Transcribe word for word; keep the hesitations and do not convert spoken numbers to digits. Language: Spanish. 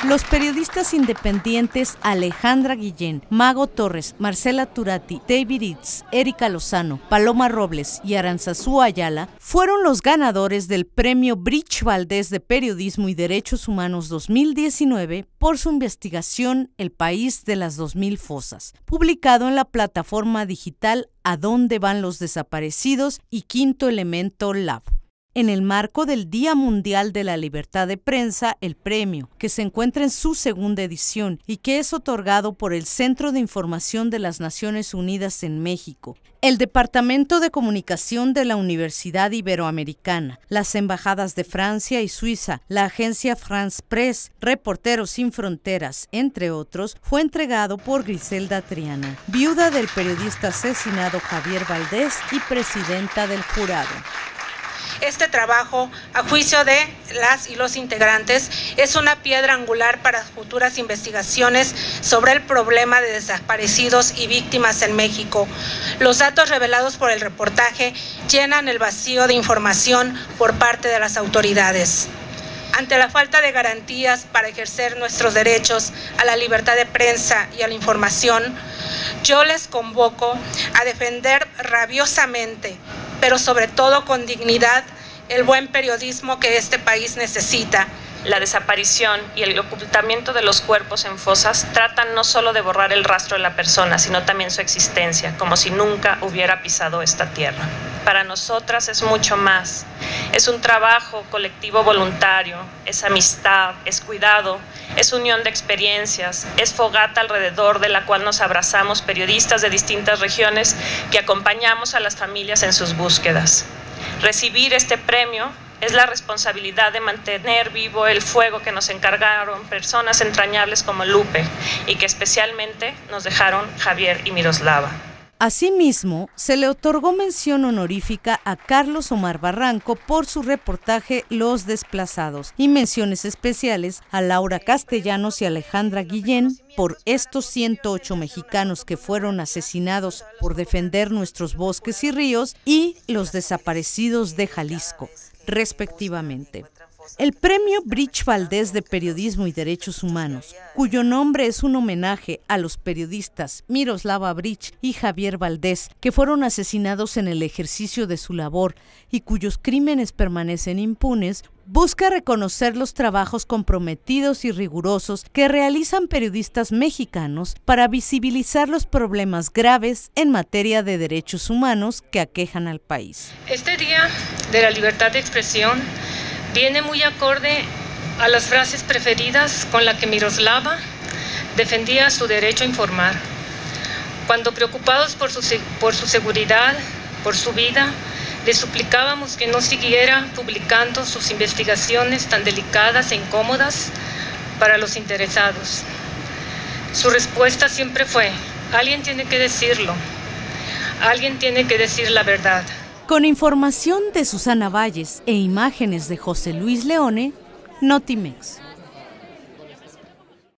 Los periodistas independientes Alejandra Guillén, Mago Torres, Marcela Turati, David Itz, Erika Lozano, Paloma Robles y Aranzazú Ayala fueron los ganadores del Premio Brych Valdés de Periodismo y Derechos Humanos dos mil diecinueve por su investigación El País de las dos mil fosas, publicado en la plataforma digital ¿A dónde van los desaparecidos? Y Quinto Elemento Lab. En el marco del Día Mundial de la Libertad de Prensa, el premio, que se encuentra en su segunda edición y que es otorgado por el Centro de Información de las Naciones Unidas en México, el Departamento de Comunicación de la Universidad Iberoamericana, las embajadas de Francia y Suiza, la agencia France Press, Reporteros Sin Fronteras, entre otros, fue entregado por Griselda Triana, viuda del periodista asesinado Javier Valdés y presidenta del jurado. Este trabajo, a juicio de las y los integrantes, es una piedra angular para futuras investigaciones sobre el problema de desaparecidos y víctimas en México. Los datos revelados por el reportaje llenan el vacío de información por parte de las autoridades. Ante la falta de garantías para ejercer nuestros derechos a la libertad de prensa y a la información, yo les convoco a defender rabiosamente, pero sobre todo con dignidad, el buen periodismo que este país necesita. La desaparición y el ocultamiento de los cuerpos en fosas tratan no solo de borrar el rastro de la persona, sino también su existencia, como si nunca hubiera pisado esta tierra. Para nosotras es mucho más. Es un trabajo colectivo voluntario, es amistad, es cuidado, es unión de experiencias, es fogata alrededor de la cual nos abrazamos periodistas de distintas regiones que acompañamos a las familias en sus búsquedas. Recibir este premio es la responsabilidad de mantener vivo el fuego que nos encargaron personas entrañables como Lupe y que especialmente nos dejaron Javier y Miroslava. Asimismo, se le otorgó mención honorífica a Carlos Omar Barranco por su reportaje Los Desplazados y menciones especiales a Laura Castellanos y Alejandra Guillén por estos ciento ocho mexicanos que fueron asesinados por defender nuestros bosques y ríos y los desaparecidos de Jalisco, respectivamente. El Premio Brych Valdés de Periodismo y Derechos Humanos, cuyo nombre es un homenaje a los periodistas Miroslava Brych y Javier Valdés, que fueron asesinados en el ejercicio de su labor y cuyos crímenes permanecen impunes, busca reconocer los trabajos comprometidos y rigurosos que realizan periodistas mexicanos para visibilizar los problemas graves en materia de derechos humanos que aquejan al país. Este Día de la Libertad de Expresión viene muy acorde a las frases preferidas con las que Miroslava defendía su derecho a informar. Cuando preocupados por su, por su seguridad, por su vida, le suplicábamos que no siguiera publicando sus investigaciones tan delicadas e incómodas para los interesados. Su respuesta siempre fue: alguien tiene que decirlo, alguien tiene que decir la verdad. Con información de Susana Valles e imágenes de José Luis Leone, Notimex.